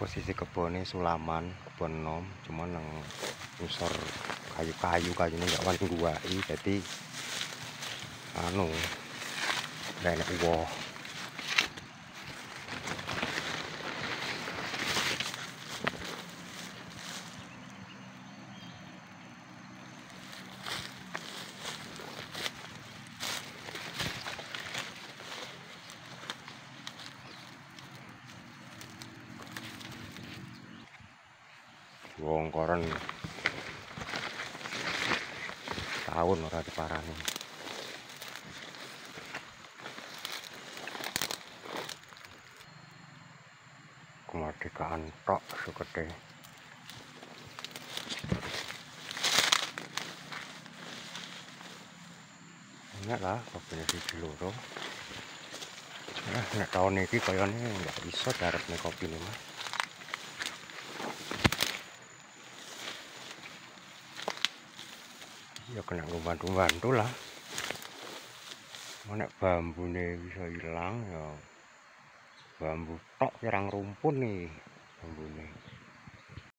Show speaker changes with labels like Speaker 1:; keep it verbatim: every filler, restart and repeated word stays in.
Speaker 1: Posisi kebunnya sulaman, kebun nom, cuman nang ngusor kayu-kayu kayunya nggak wani guai, jadi anu nggak enak uwoh. Wong koron tahun ora diparani. Kemerdekaan tok segede. Enak lah kopinya siji loro. Nah, nek tahun ini kayaknya nggak bisa darat nih kopi nih mas. Ya kena ngebantu-bantu lah. Nek bambu nih bisa hilang ya bambu tok nyerang rumpun nih bambu nih.